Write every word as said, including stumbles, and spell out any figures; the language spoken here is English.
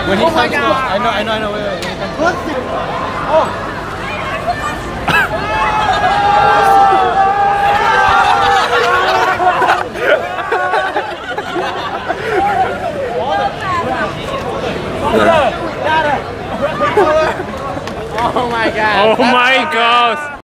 When he oh my comes God. to, I know, I know, I know. Wait, wait. When he comes to, oh. Oh my God. Oh my gosh.